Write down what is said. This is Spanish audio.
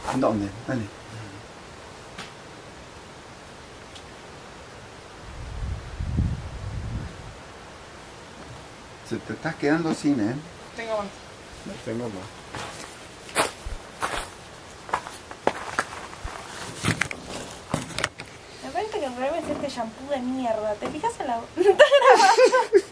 ¿Dónde? Dale. Se te estás quedando sin, ¿eh? Tengo más. No tengo más. Me parece que el problema es este shampoo de mierda. ¿Te fijas en la...?